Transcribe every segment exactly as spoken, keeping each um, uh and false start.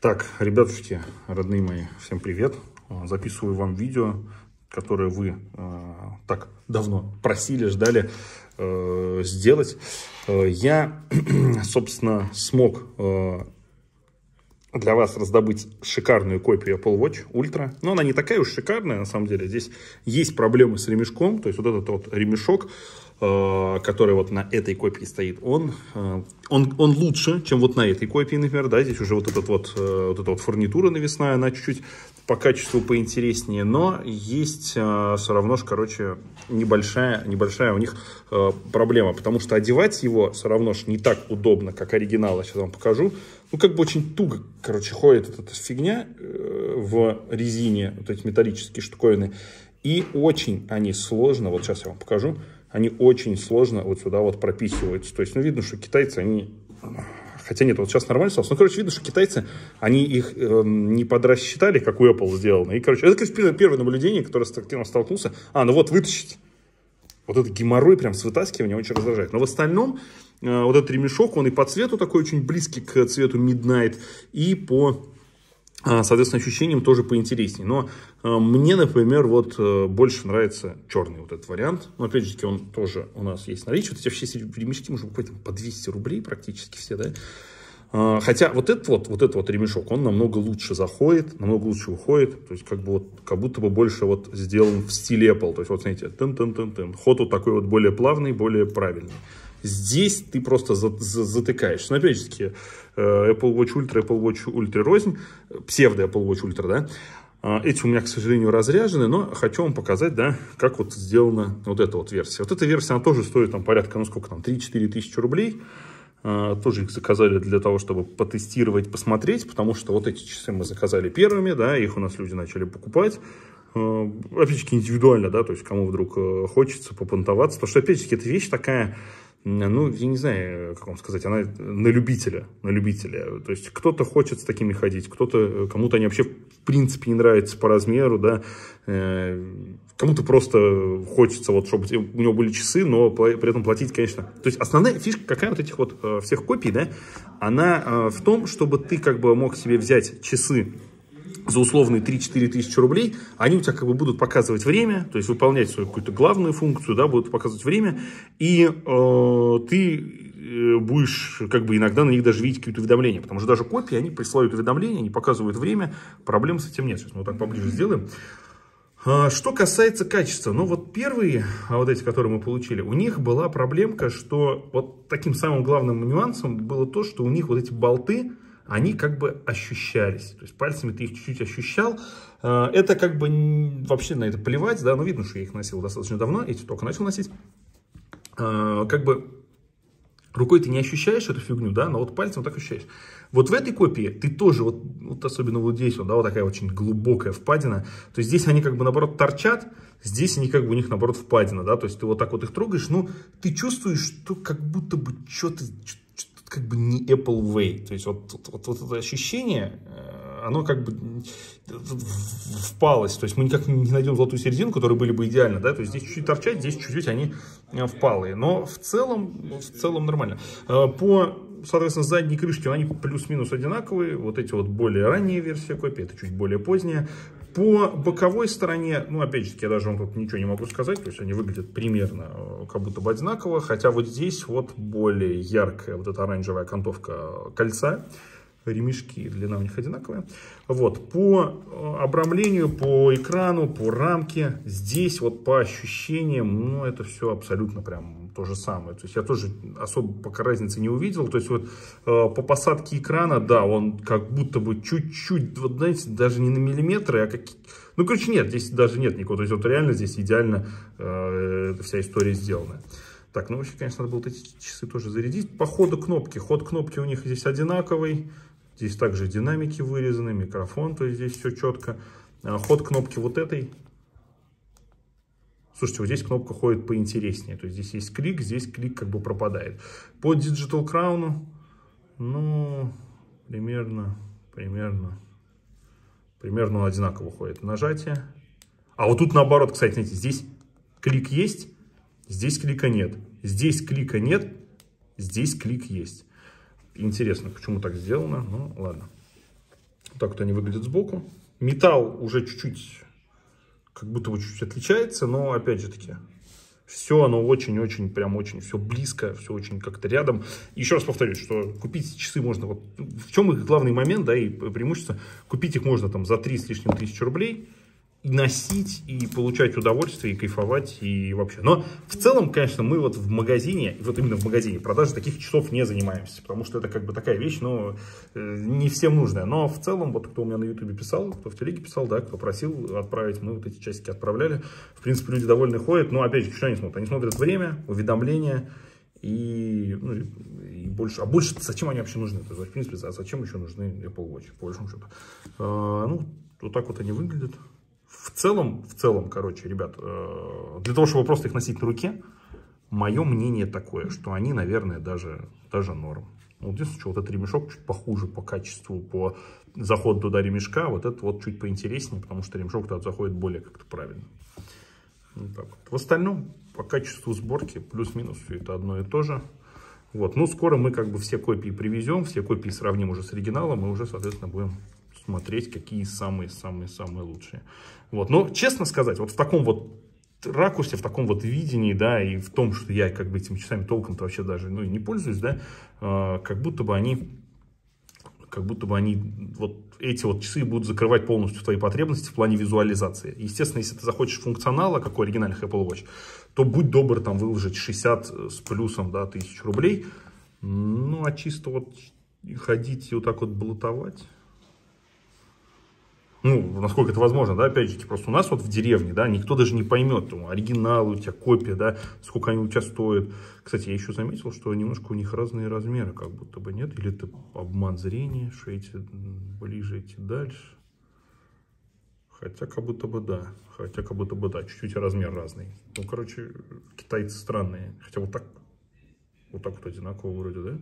Так, ребятушки, родные мои, всем привет. Записываю вам видео, которое вы э, так давно просили, ждали э, сделать. Э, я, собственно, смог э, для вас раздобыть шикарную копию Apple Watch Ultra. Но она не такая уж шикарная, на самом деле. Здесь есть проблемы с ремешком. То есть вот этот вот ремешок, э, который вот на этой копии стоит, он, э, он, он лучше, чем вот на этой копии, например. Да, здесь уже вот, этот вот, э, вот эта вот фурнитура навесная, она чуть-чуть по качеству поинтереснее. Но есть э, все равно, короче, небольшая, небольшая у них э, проблема. Потому что одевать его все равно ж не так удобно, как оригинал. Я сейчас вам покажу. Ну, как бы очень туго, короче, ходит вот эта фигня э, в резине, вот эти металлические штуковины. И очень они сложно, вот сейчас я вам покажу, они очень сложно вот сюда вот прописываются. То есть, ну, видно, что китайцы, они... Хотя нет, вот сейчас нормально стало. Ну, короче, видно, что китайцы, они их э, не подрасчитали, как у Apple сделано. И, короче, это, конечно, первое наблюдение, которое с таким столкнулся. А, ну вот, вытащить. Вот этот геморрой прям с вытаскиванием очень раздражает. Но в остальном, э, вот этот ремешок, он и по цвету такой очень близкий к цвету Midnight, и по, э, соответственно, ощущениям тоже поинтереснее. Но э, мне, например, вот э, больше нравится черный вот этот вариант. Но, опять же, он тоже у нас есть наличие. Вот эти все ремешки, может быть, по двести рублей практически все, да? Э, хотя вот этот вот, вот этот вот ремешок, он намного лучше заходит, намного лучше уходит. То есть, как бы вот, как будто бы больше вот сделан в стиле Apple. То есть, вот смотрите, тын-тын-тын-тын. Ход вот такой вот более плавный, более правильный. Здесь ты просто за, за, затыкаешься. Но, опять же таки, Apple Watch Ultra, Apple Watch Ultra рознь, псевдо Apple Watch Ultra, да. Эти у меня, к сожалению, разряжены, но хочу вам показать, да, как вот сделана вот эта вот версия. Вот эта версия, она тоже стоит там порядка, ну сколько там, три-четыре тысячи рублей. Тоже их заказали для того, чтобы потестировать, посмотреть, потому что вот эти часы мы заказали первыми, да, их у нас люди начали покупать. Опять-таки индивидуально, да, то есть кому вдруг хочется попонтоваться, потому что, опять-таки, эта вещь такая, ну, я не знаю, как вам сказать, она на любителя, на любителя. То есть кто-то хочет с такими ходить, кто-то, кому-то они вообще в принципе не нравятся по размеру, да, кому-то просто хочется, вот, чтобы у него были часы, но при этом платить, конечно. То есть основная фишка какая вот этих вот всех копий, да, она в том, чтобы ты как бы мог себе взять часы за условные три-четыре тысячи рублей, они у тебя как бы будут показывать время, то есть выполнять свою какую-то главную функцию, да, будут показывать время, и э, ты будешь как бы иногда на них даже видеть какие-то уведомления, потому что даже копии, они присылают уведомления, они показывают время, проблем с этим нет. Сейчас мы вот так поближе сделаем. Что касается качества, ну вот первые, вот эти, которые мы получили, у них была проблемка, что вот таким самым главным нюансом было то, что у них вот эти болты, они как бы ощущались. То есть пальцами ты их чуть-чуть ощущал. Это как бы вообще на это плевать, да, но видно, что я их носил достаточно давно, эти только начал носить. Как бы рукой ты не ощущаешь эту фигню, да, но вот пальцем так ощущаешь. Вот в этой копии ты тоже, вот, вот особенно вот здесь, вот, да, вот такая очень глубокая впадина. То есть здесь они как бы наоборот торчат, здесь они как бы у них наоборот впадина, да, то есть ты вот так вот их трогаешь, ну, ты чувствуешь, что как будто бы что-то, как бы не Apple Way. То есть вот, вот, вот, вот это ощущение, оно как бы впалость. То есть мы никак не найдем золотую середину, которые были бы идеально, да, то есть здесь чуть-чуть торчать, здесь чуть-чуть они впалые. Но в целом, в целом нормально. По, соответственно, задней крышке они плюс-минус одинаковые. Вот эти вот более ранние версии копии, это чуть более поздняя. По боковой стороне, ну, опять же, я даже вам тут ничего не могу сказать, то есть они выглядят примерно как будто бы одинаково, хотя вот здесь вот более яркая вот эта оранжевая окантовка кольца, ремешки, длина у них одинаковая. Вот, по обрамлению, по экрану, по рамке, здесь вот по ощущениям, ну, это все абсолютно прям то же самое. То есть я тоже особо пока разницы не увидел. То есть вот по посадке экрана, да, он как будто бы чуть-чуть, вот знаете, даже не на миллиметры, а какие... Ну, короче, нет, здесь даже нет никакого. То есть вот реально здесь идеально э, вся история сделана. Так, ну вообще, конечно, надо было эти часы тоже зарядить. По ходу кнопки. Ход кнопки у них здесь одинаковый. Здесь также динамики вырезаны, микрофон, то есть здесь все четко. Ход кнопки вот этой. Слушайте, вот здесь кнопка ходит поинтереснее. То есть здесь есть клик, здесь клик как бы пропадает. По Digital Crown, ну, примерно, примерно, примерно он одинаково ходит. Нажатие. А вот тут наоборот, кстати, знаете, здесь клик есть, здесь клика нет. Здесь клика нет, здесь клик есть. Интересно, почему так сделано, ну ладно. Вот так вот они выглядят сбоку. Металл уже чуть-чуть, как будто бы чуть-чуть отличается, но опять же таки, все оно очень-очень, прям очень, все близко, все очень как-то рядом. Еще раз повторюсь, что купить часы можно, вот в чем их главный момент, да, и преимущество, купить их можно там за три с лишним тысячи рублей, и носить, и получать удовольствие, и кайфовать, и вообще. Но в целом, конечно, мы вот в магазине, вот именно в магазине, продажи таких часов не занимаемся, потому что это как бы такая вещь, ну, не всем нужная. Но в целом, вот кто у меня на ютубе писал, кто в телеге писал, да, кто просил отправить, мы вот эти часики отправляли. В принципе, люди довольны ходят, но опять же, что они смотрят? Они смотрят время, уведомления, и, ну, и больше. А больше зачем они вообще нужны? То есть, в принципе, зачем еще нужны Apple Watch, по большому счету? А, ну, вот так вот они выглядят. В целом, в целом, короче, ребят, для того, чтобы просто их носить на руке, мое мнение такое, что они, наверное, даже, даже норм. Вот здесь что, вот этот ремешок чуть похуже по качеству, по заходу туда ремешка, вот этот вот чуть поинтереснее, потому что ремешок туда заходит более как-то правильно. Вот так вот. В остальном, по качеству сборки, плюс-минус, все это одно и то же. Вот. Ну, скоро мы как бы все копии привезем, все копии сравним уже с оригиналом, и уже, соответственно, будем смотреть, какие самые-самые-самые лучшие. Вот. Но, честно сказать, вот в таком вот ракурсе, в таком вот видении, да, и в том, что я как бы этими часами толком-то вообще даже, ну, и не пользуюсь, да, э, как будто бы они, как будто бы они, вот эти вот часы будут закрывать полностью твои потребности в плане визуализации. Естественно, если ты захочешь функционала, как у оригинальных Apple Watch, то будь добр там выложить шестьдесят с плюсом, да, тысяч рублей. Ну, а чисто вот ходить и вот так вот блатовать, ну, насколько это возможно, да, опять же, просто у нас вот в деревне, да, никто даже не поймет, там, оригинал у тебя, копия, да, сколько они у тебя стоят. Кстати, я еще заметил, что немножко у них разные размеры, как будто бы, нет, или это обман зрения, что эти ближе, эти дальше. Хотя, как будто бы да, хотя, как будто бы да, чуть-чуть размер разный. Ну, короче, китайцы странные, хотя вот так, вот так вот одинаково вроде, да.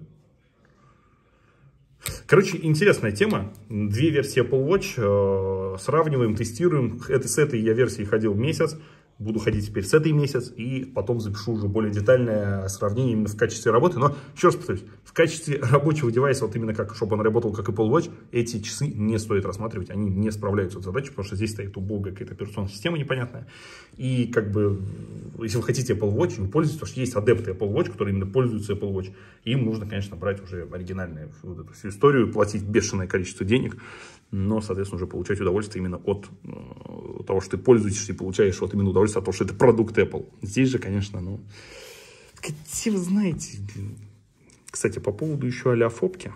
Короче, интересная тема. Две версии Apple Watch. Э, сравниваем, тестируем. Это, с этой я версией ходил месяц. Буду ходить теперь с этой месяц. И потом запишу уже более детальное сравнение именно в качестве работы. Но, еще раз повторюсь, в качестве рабочего девайса, вот именно как, чтобы он работал как Apple Watch, эти часы не стоит рассматривать. Они не справляются с задачей, потому что здесь стоит убогая какая-то операционная система непонятная. И как бы, если вы хотите Apple Watch, вы пользуетесь, потому что есть адепты Apple Watch, которые именно пользуются Apple Watch. Им нужно, конечно, брать уже оригинальную вот эту всю историю, платить бешеное количество денег, но, соответственно, уже получать удовольствие именно от э, того, что ты пользуешься и получаешь вот именно удовольствие от того, что это продукт Apple. Здесь же, конечно, ну, все вы знаете. Кстати, по поводу еще олеофобки.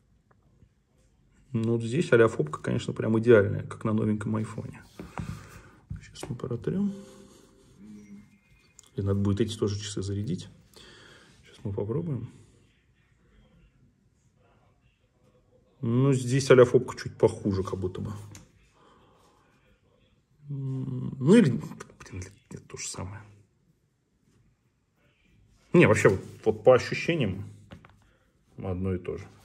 Ну, вот здесь олеофобка, конечно, прям идеальная, как на новеньком айфоне. Сейчас мы протрем. И надо будет эти тоже часы зарядить. Сейчас мы попробуем. Ну, здесь олеофобка чуть похуже, как будто бы. Ну, или... Блин, это то же самое. Не, вообще, вот, вот по ощущениям одно и то же.